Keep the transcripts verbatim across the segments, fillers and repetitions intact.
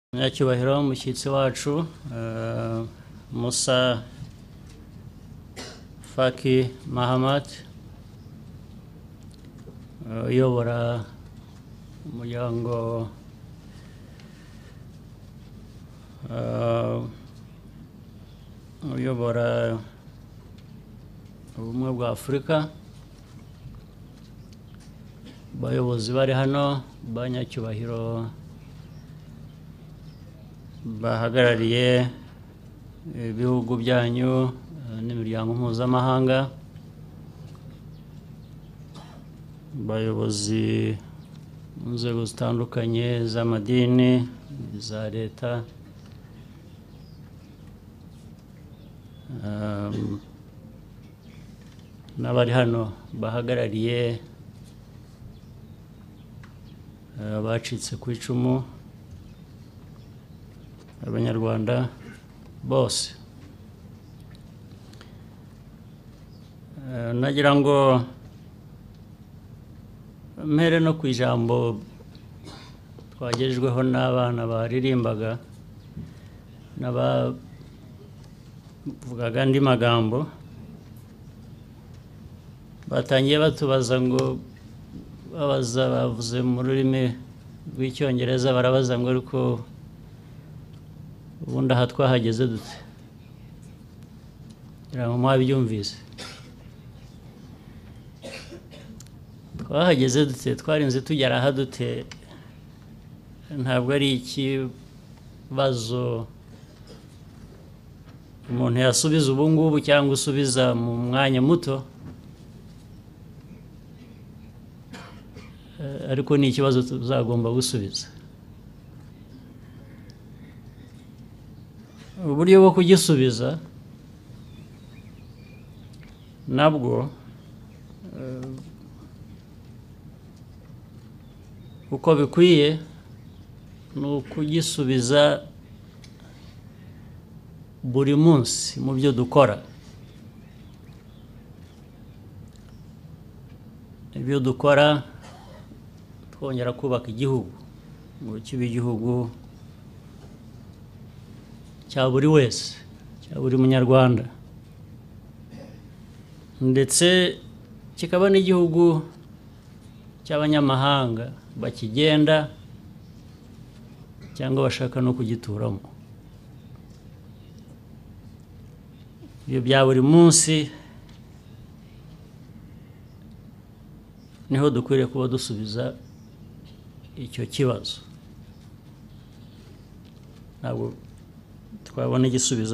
Nyacyubahiro umushyitsi wacu uh, Musa Faki Mahamat uyobora umuryango uyobora ubumwe bwa Afurika, bayobozi bari hano, banyacyubahiro bahagarariye ibihugu byanyu n'imiryango mpuzamahanga, bayobozi mu nzego zitandukanye z'amadini, za leta, um, n'abari hano bahagarariye abacitse ku icumu, abanyarwanda bose. Nagira ngo mpere no ku ijambo twagejejweho n'abana baririmbaga n'abavugaga andi magambo, batangiye batubaza ngo babaza bavuze mu rurimi rw'icyongereza, barabaza ngo ariko ubundi aha twahageze dute? ngira ngo mwabyumvise. Twahageze dute? Twarinze tugera aha dute? Ntabwo ari ikibazo umuntu yasubiza ubu ngubu cyangwa usubiza mu mwanya muto, ariko ni ikibazo tuzagomba gusubiza. Uburyo bwo kugisubiza nabwo uko bikwiye ni ukugisubiza buri munsi mu byo dukora. Ibyo dukora twongera kubaka igihugu ngo kibe igihugu cya buri wese, cya buri munyarwanda, ndetse kikaba n'igihugu cy'abanyamahanga bakigenda cyangwa bashaka no kugituramo. Ibyo bya buri munsi niho dukwiriye kuba dusubiza icyo kibazo. Ntabwo twabona igisubizo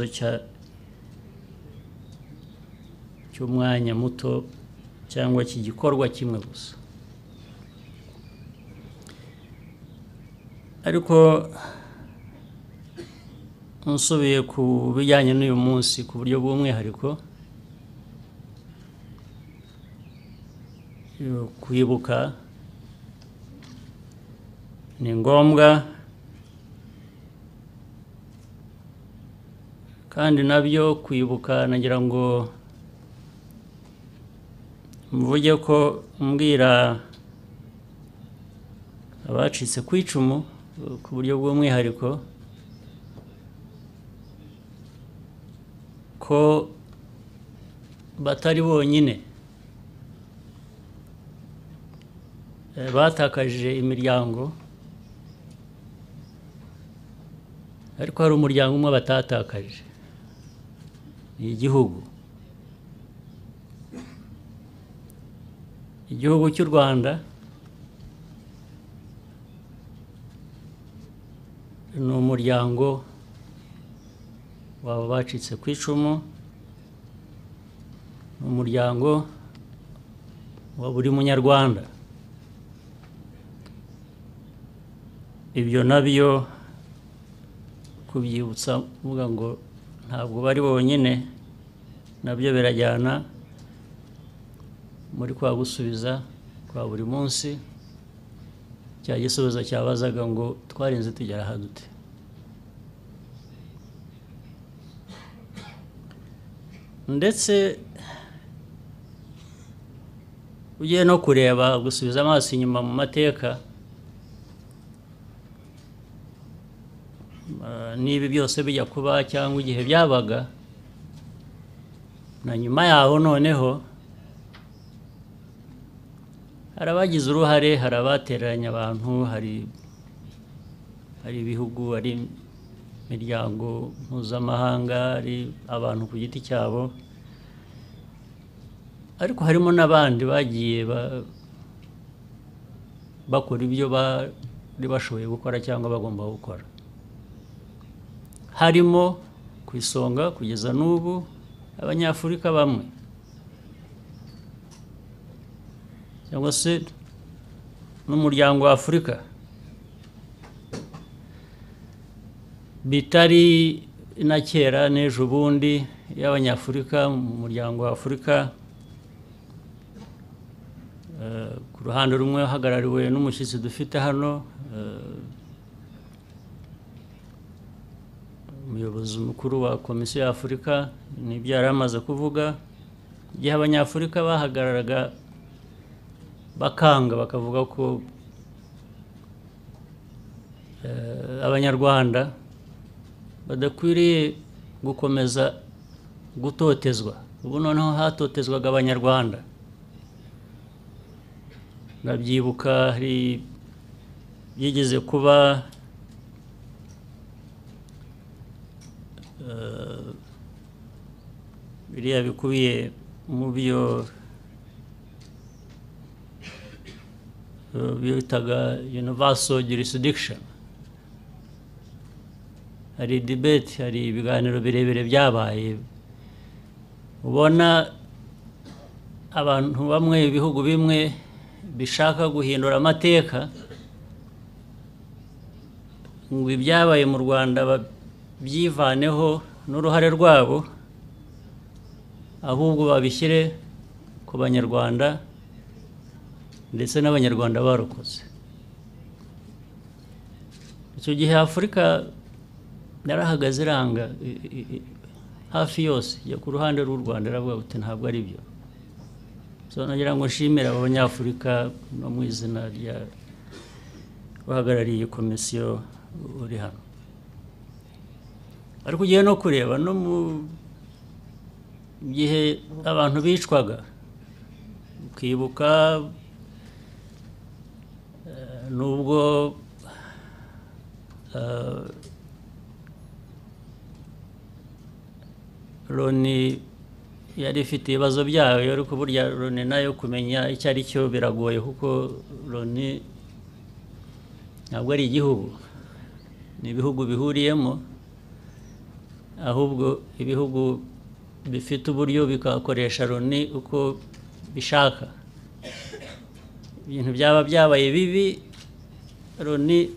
cy'umwanya muto cyangwa cy'igikorwa kimwe gusa. Ariko nsubiye ku bijyanye n'uyu munsi ku buryo bw'umwihariko, kwibuka ni ngombwa, kandi nabyo kwibuka nagira ngo mvuge ko mbwira abacitse ku icumu ku buryo bw'umwihariko ko batari bonyine. Batakaje imiryango, ariko hari umuryango umwe batatakaje, ni igihugu. Igihugu cy'u Rwanda ni umuryango waba bacitse ku icumu, ni umuryango wa buri munyarwanda. Ibyo nabyo kubyibutsa mvuga ngo ntabwo bari bonyine, nabyo birajyana muri kwa gusubiza kwa buri munsi cya gisubizo cyabazaga ngo twarinze tugera aha dute. Ndetse ugiye no kureba gusubiza amaso inyuma mu mateka, niba byose bijya kuba cyangwa igihe byabaga na nyuma yaho noneho hari abagize uruhare, hari abatereranya abantu, hari hari ibihugu, hari imiryango mpuzamahanga, hari abantu ku giti cyabo, ariko harimo n'abandi bagiye bakora ibyo bari bashoboye gukora cyangwa bagomba gukora, harimo ku isonga kugeza n'ubu abanyafurika bamwe cyangwa se n'umuryango wa Afurika, bitari na kera n'ejo bundi y'abanyafurika mu muryango wa Afurika, ku ruhande rumwe hagarariwe n'umushyitsi dufite hano, umuyobozi mukuru wa Komisiyo ya Afurika, n'ibyo yari amaze kuvuga, igihe abanyafurika bahagararaga bakanga bakavuga ko abanyarwanda badakwiriye gukomeza gutotezwa. Ubu noneho hatotezwaga abanyarwanda, ndabyibuka hari byigeze kuba biriya bikubiye mu byo bitaga universal jurisdiction, hari debate, hari ibiganiro birebire byabaye, ubona abantu bamwe, ibihugu bimwe bishaka guhindura amateka ngo ibyabaye mu Rwanda babyivaneho n'uruhare rwabo, ahubwo babishyire ku banyarwanda ndetse n'abanyarwanda barokoze. Icyo gihe Afurika yarahagaze iranga hafi yose ya ku ruhande rw'u Rwanda, iravuga uti ntabwo ari byo. So nagira ngo nshimire abo banyafurika no mu izina rya bahagarariye komisiyo uri hano, ariko ugiye no kureba no mu gihe abantu bicwaga, ukibuka nubwo Loni yari ifite ibibazo byayo, ariko burya Loni nayo kumenya icyo ari cyo biragoye, kuko Loni ntabwo ari igihugu, ni ibihugu bihuriyemo, ahubwo ibihugu bifite uburyo bikakoresha Loni uko bishaka. Ibintu byaba byabaye bibi, Loni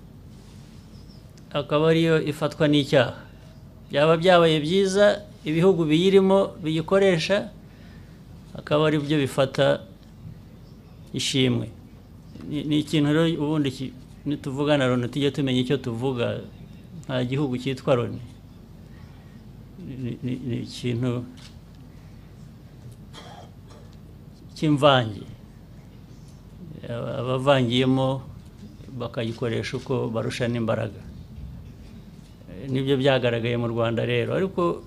akaba ariyo ifatwa n'icyaha, byaba byabaye byiza, ibihugu biyirimo biyikoresha akaba ari byo bifata ishimwe. Ni ikintu rero ubundi nituvugana Loni tujye tumenya icyo tuvuga, nta gihugu cyitwa Loni, ni ikintu cy'imvange, abavangiyemo bakayikoresha uko barushana imbaraga. Nibyo byagaragaye mu Rwanda rero, ariko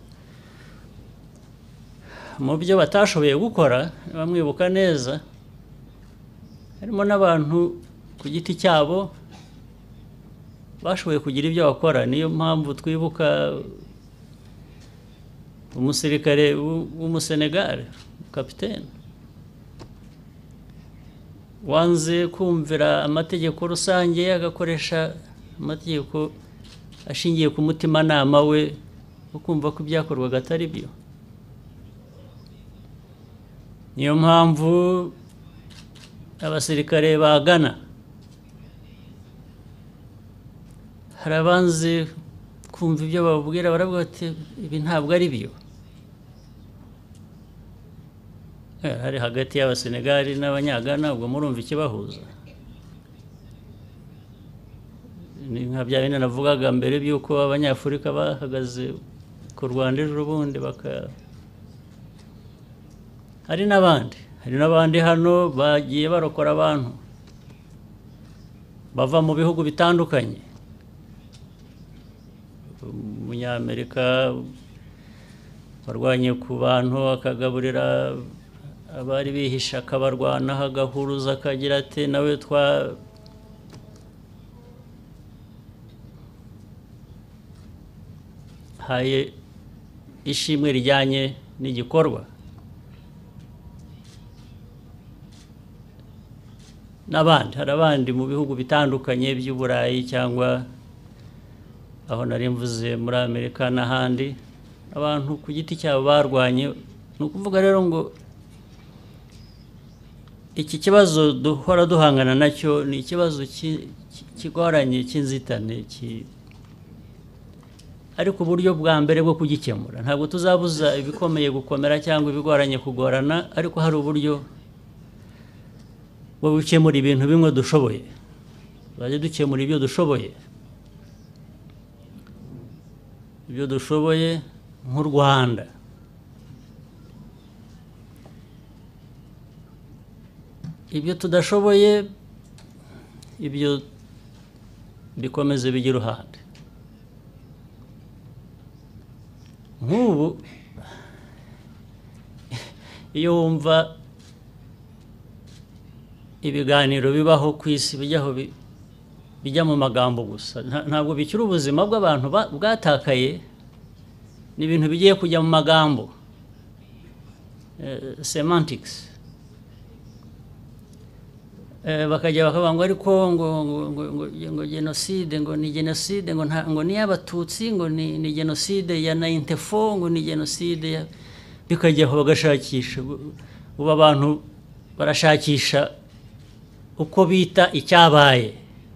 mu byo batashoboye gukora, bamwibuka neza, harimo n'abantu ku giti cyabo bashoboye kugira ibyo bakora. Niyo mpamvu twibuka umusirikare w'umusenegale, kapitene, wanze kumvira amategeko rusange, agakoresha amategeko ashingiye ku mutimanama we, ukumva ko ibyakorwaga atari byo. Niyo mpamvu abasirikare ba Ghana hari abanze kumva ibyo bababwira, baravuga ati ibi ntabwo ari byo. Hari hagati y'abasenegali n'abanyagana, ubwo murumva ikibahuza. Ni nka bya bindi navugaga mbere by'uko abanyafurika bahagaze ku Rwanda ejo bundi, baka hari n'abandi hari n'abandi hano bagiye barokora abantu bava mu bihugu bitandukanye, umunyamerika warwanye ku bantu akagaburira abari bihisha akabarwanaho agahuruza akagira ati nawe twa haye ishimwe rijyanye n'igikorwa n'abandi hari abandi mu bihugu bitandukanye by'uburayi cyangwa aho nari mvuze muri Amerika n'ahandi abantu ku giti cyabo barwanye. Ni ukuvuga rero ngo iki kibazo duhora duhangana nacyo ni ikibazo kigoranye cy'inzitane, ariko uburyo bwa mbere bwo kugikemura ntabwo tuzabuza ibikomeye gukomera cyangwa ibigoranye kugorana, ariko hari uburyo bwo gukemura ibintu bimwe dushoboye. Tuzajya dukemura ibyo dushoboye ibyo dushoboye nk'u Rwanda. Ibyo tudashoboye ibyo bikomeze bijya iruhande. Nk'ubu iyo wumva ibiganiro bibaho ku isi bijyaho bijya mu magambo gusa, ntabwo bikiri ubuzima bw'abantu bwatakaye, ni ibintu bigiye kujya mu magambo, semantics. Bakajya bakavuga ngo ariko ngo ngo genocide ngo ni genocide ngo ngo ni y'abatutsi ngo ni ni genocide ya ninety-four ngo ni genocide, bikajyaho bagashakisha. Ubu abantu barashakisha uko bita icyabaye.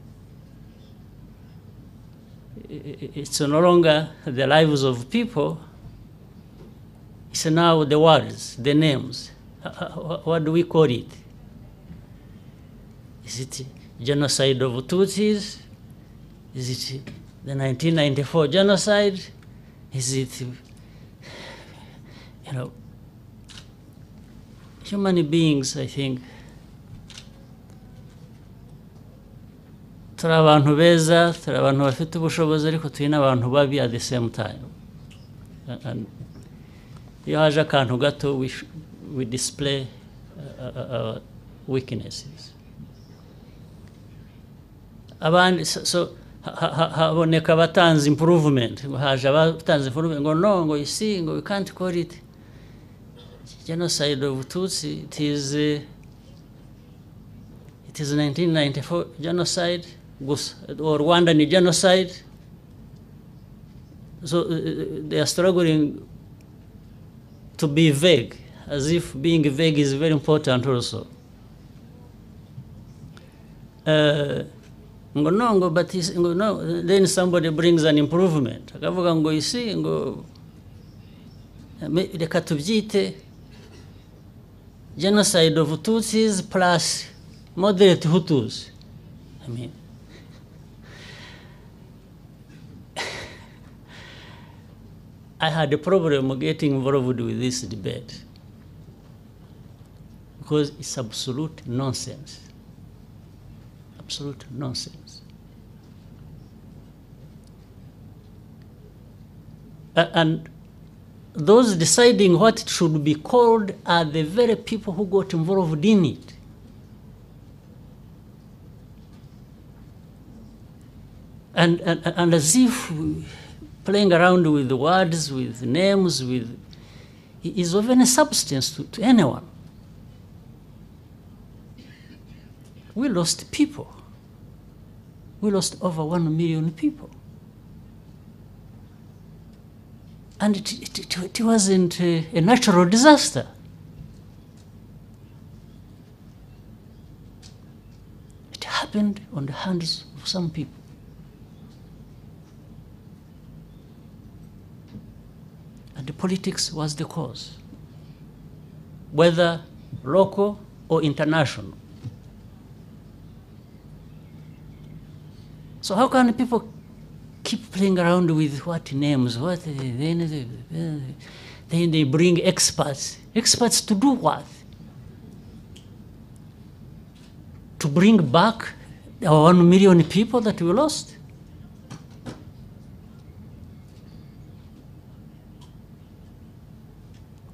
It's no longer the lives of people, it's now the words, the names. What do we call it? Is it genocide of Tutsis? Is it the nineteen ninety-four genocide? Is it, you know, human beings, I think, turi abantu beza, turi abantu bafite ubushobozi, ariko turi n'abantu babi at the same time. And iyo haje akantu gato, we, we display uh, our weaknesses. Abandi so haboneka abatanze improvement, ngo haje abatanze improvement ngo no, ngo you see, ngo we can't call it genocide of Tutsi, it is uh, it is nineteen ninety-four genocide, or Rwanda ni genocide. So uh, they are struggling to be vague, as if being vague is very important also. Uh, Ngo no, ngo but is, ngo no, then somebody brings an improvement. Akavuga ngo you see, ngo reka tubyite genocide of Tutsis plus moderate Hutus. I mean, I had a problem getting involved with this debate because it's absolute nonsense. Absolute nonsense. Uh, and those deciding what it should be called are the very people who got involved in it. And, and, and as if playing around with the words, with names, with is of any substance to, to anyone. We lost people. We lost over one million people. And it, it, it, it wasn't a, a natural disaster. It happened on the hands of some people. And the politics was the cause, whether local or international. So how can people keep playing around with what names? What then they bring experts. Experts to do what? To bring back our one million people that we lost?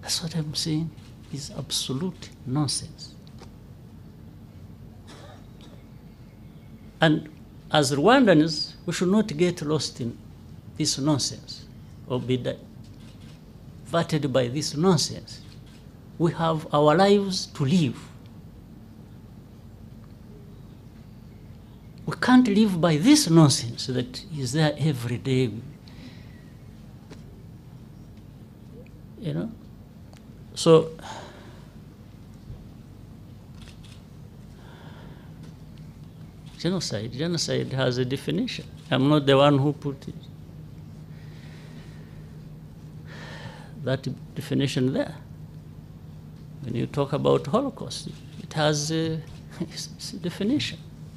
That's what I'm saying is absolute nonsense. And as Rwandans, we should not get lost in this nonsense or be diverted by this nonsense. We have our lives to live. We can't live by this nonsense that is there every day. You know? So, genocide, genocide has a definition. I'm not the one who put it. That definition there. When you talk about Holocaust, it has a, it's a definition.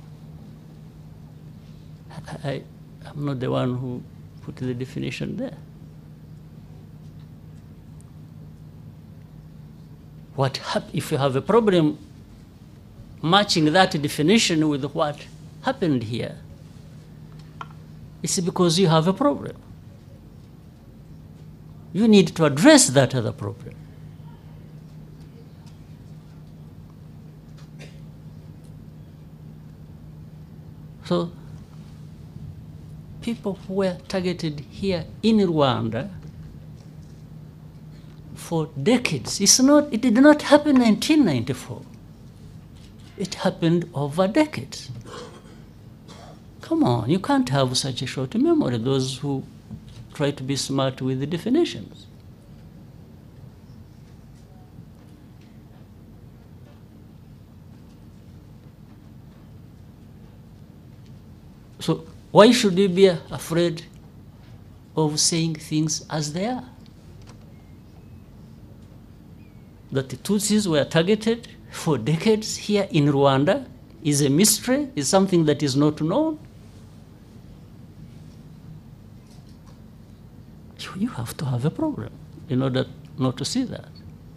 I, I'm not the one who put the definition there. What hap- if you have a problem matching that definition with what happened here, it's because you have a problem. You need to address that other problem. So, people who were targeted here in Rwanda for decades. It's not, it did not happen in nineteen ninety-four. It happened over decades. Come on, you can't have such a short memory, those who try to be smart with the definitions. So why should we be afraid of saying things as they are? That the Tutsis were targeted for decades here in Rwanda is a mystery, is something that is not known. You have to have a problem in order not to see that.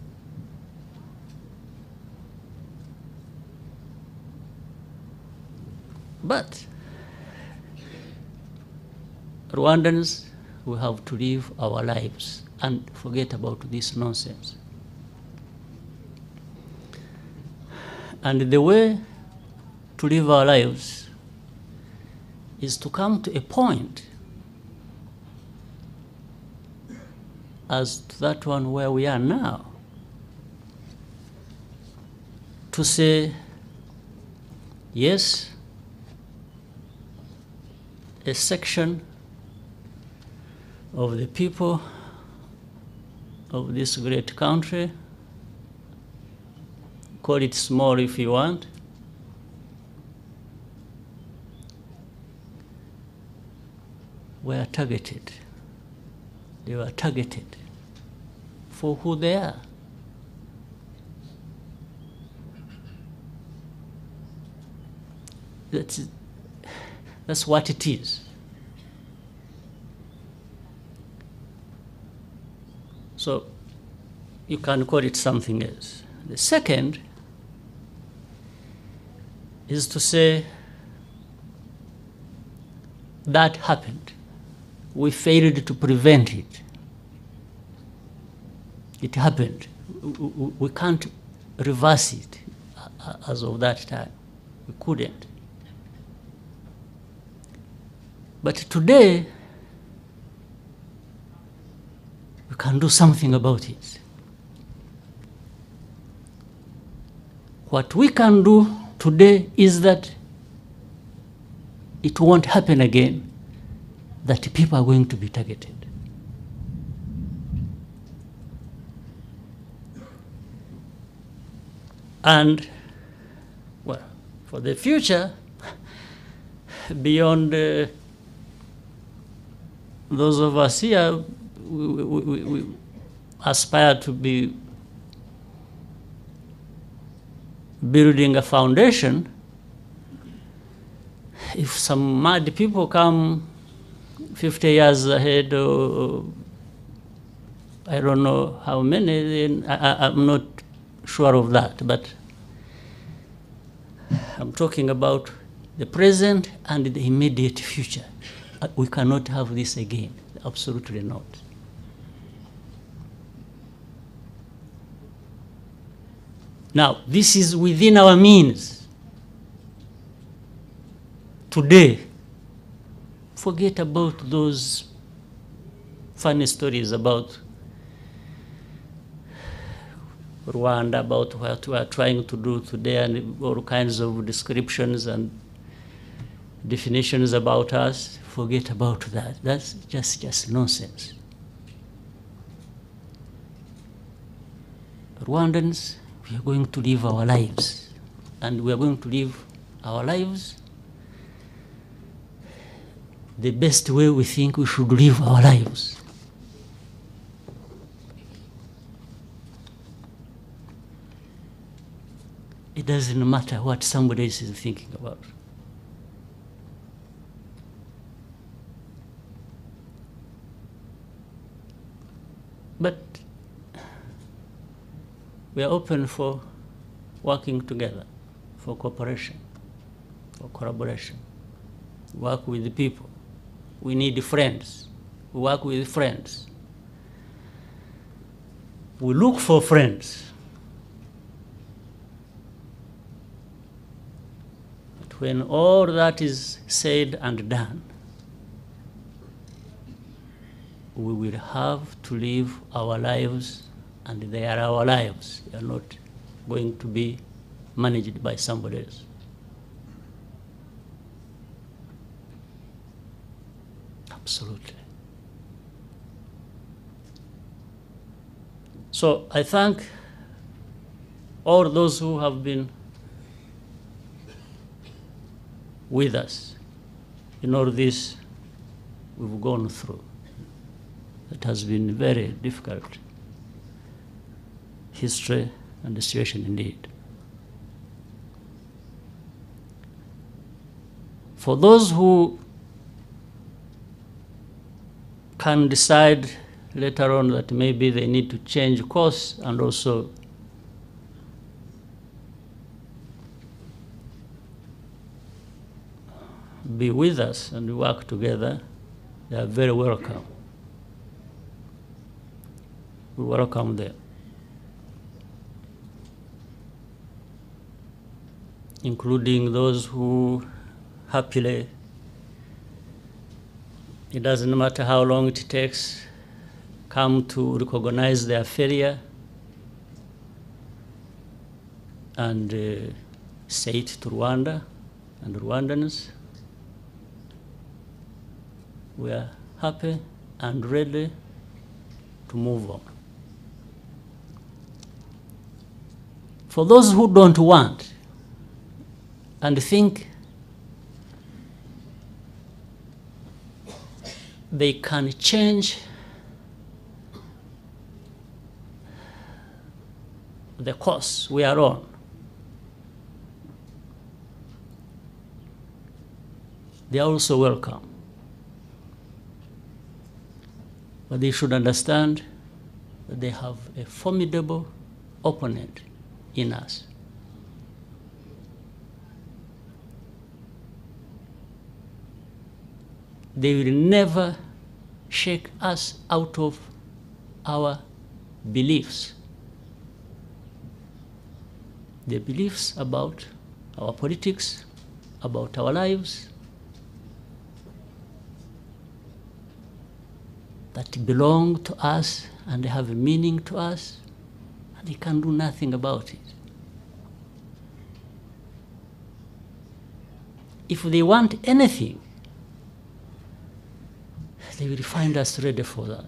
But Rwandans, we have to live our lives and forget about this nonsense. And the way to live our lives is to come to a point as to that one where we are now, to say, yes, a section of the people of this great country, call it small if you want, were targeted. They were targeted for who they are. That's, that's what it is. So you can call it something else. The second is to say that happened. We failed to prevent it. It happened. We can't reverse it as of that time. We couldn't. But today, we can do something about it. What we can do today is that it won't happen again, that people are going to be targeted. And, well, for the future, beyond uh, those of us here, we, we, we, we aspire to be building a foundation. If some mad people come fifty years ahead, or I don't know how many, then I, I'm not sure of that, but I'm talking about the present and the immediate future. We cannot have this again, absolutely not. Now, this is within our means. Today, forget about those funny stories about Rwanda, about what we are trying to do today, and all kinds of descriptions and definitions about us. Forget about that. That's just, just nonsense. Rwandans, we are going to live our lives, and we are going to live our lives the best way we think we should live our lives. It doesn't matter what somebody else is thinking about. But we are open for working together, for cooperation, for collaboration. Work with the people. We need friends. We work with friends. We look for friends. But when all that is said and done, we will have to live our lives, and they are our lives. They are not going to be managed by somebody else. Absolutely. So I thank all those who have been with us in all this we've gone through. It has been very difficult history and the situation indeed. For those who can decide later on that maybe they need to change course and also be with us and work together, they are very welcome. We welcome them, including those who happily, it doesn't matter how long it takes, come to recognize their failure and uh, say it to Rwanda and Rwandans. We are happy and ready to move on. For those who don't want and think they can change the course we are on, they are also welcome. But they should understand that they have a formidable opponent in us. They will never shake us out of our beliefs. The beliefs about our politics, about our lives, that belong to us and they have a meaning to us, and they can do nothing about it. If they want anything, they will find us ready for that.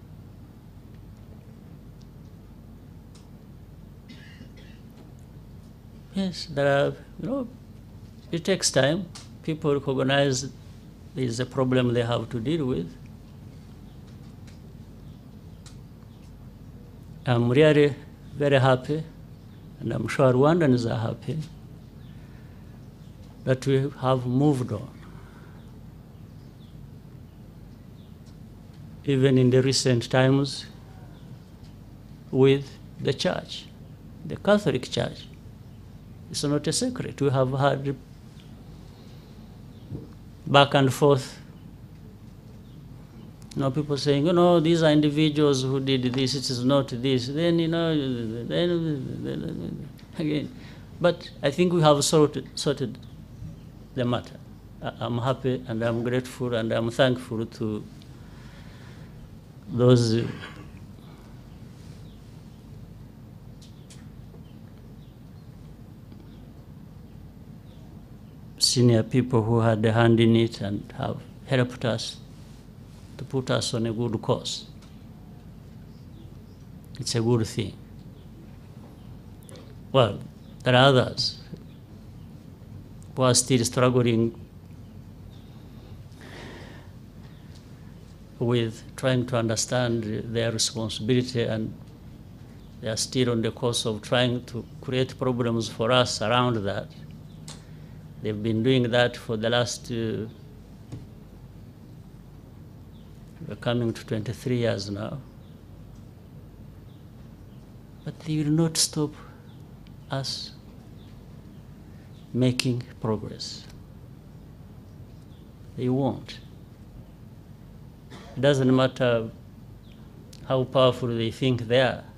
Yes, there are, you know, it takes time. People recognize there is a problem they have to deal with. I'm really very happy, and I'm sure Rwandans are happy, that we have moved on. Even in the recent times with the church, the Catholic Church. It's not a secret. We have had back and forth. You know, people saying, you know, these are individuals who did this, it is not this. Then, you know, then, again. But I think we have sorted, sorted the matter. I, I'm happy and I'm grateful and I'm thankful to those uh, senior people who had a hand in it and have helped us to put us on a good course. It's a good thing. Well, there are others who are still struggling with trying to understand their responsibility, and they are still on the course of trying to create problems for us around that. They've been doing that for the last, uh, we're coming to twenty-three years now. But they will not stop us making progress. They won't. It doesn't matter how powerful they think they are.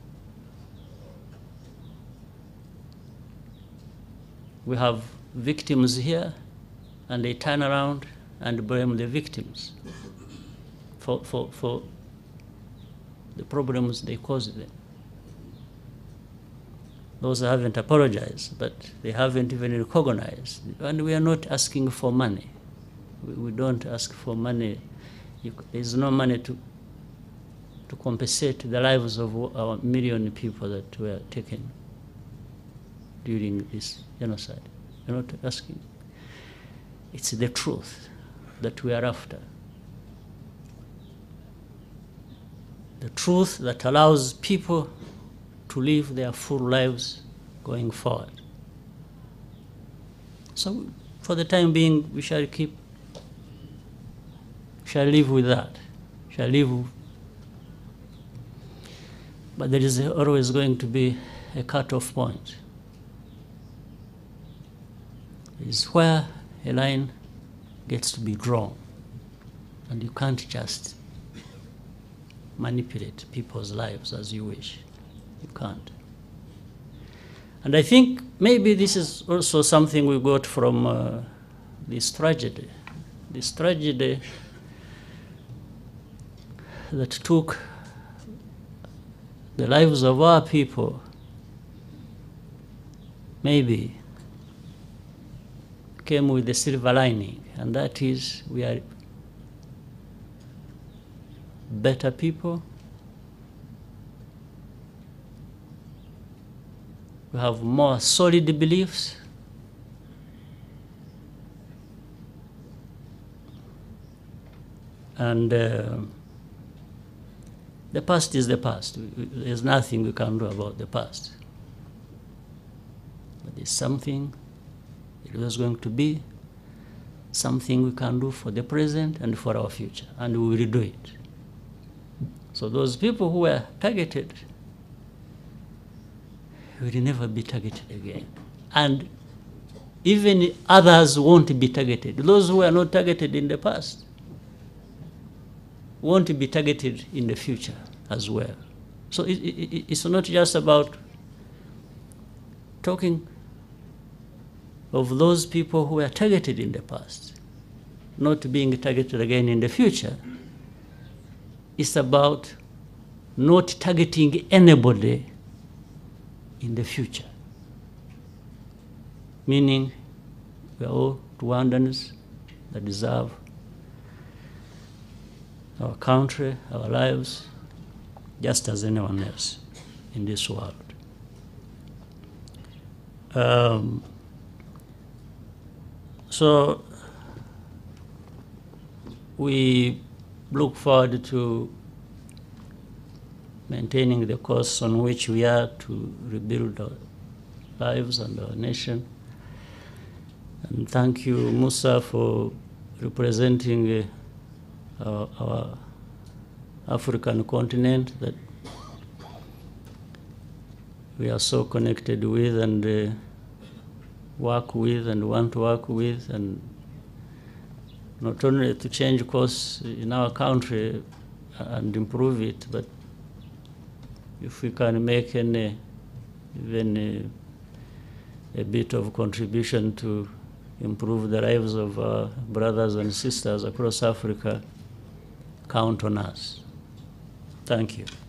We have victims here, and they turn around and blame the victims for, for, for the problems they caused them. Those haven't apologized, but they haven't even recognized. And we are not asking for money. We, we don't ask for money. You, there's no money to, to compensate the lives of our million people that were taken during this genocide. We're not asking. It's the truth that we are after. The truth that allows people to live their full lives going forward. So for the time being, we shall keep, shall live with that, shall live. But there is always going to be a cut-off point. It is where a line gets to be drawn, and you can't just manipulate people's lives as you wish. You can't. And I think maybe this is also something we got from uh, this tragedy. This tragedy that took the lives of our people, maybe came with a silver lining, and that is we are better people. We have more solid beliefs. And uh, the past is the past. There's nothing we can do about the past. But there's something, it was going to be something we can do for the present and for our future, and we will do it. So those people who were targeted will never be targeted again. And even others won't be targeted. Those who were not targeted in the past won't be targeted in the future as well. So it, it, it's not just about talking of those people who were targeted in the past, not being targeted again in the future. It's about not targeting anybody in the future. Meaning, we are all Rwandans that deserve our country, our lives, just as anyone else in this world. Um, so, we look forward to maintaining the course on which we are to rebuild our lives and our nation. And thank you, Musa, for representing uh, our, our African continent that we are so connected with and uh, work with and want to work with, and not only to change course in our country and improve it, but if we can make any even uh, a bit of contribution to improve the lives of our brothers and sisters across Africa, count on us. Thank you.